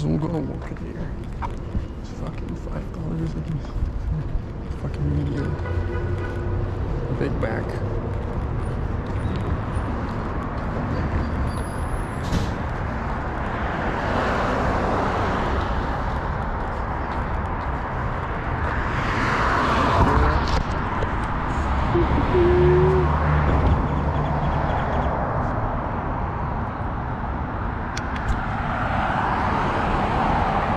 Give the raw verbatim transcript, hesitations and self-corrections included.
and we'll go and walk in here. It's fucking five dollars and fucking media. A big back. Thank you.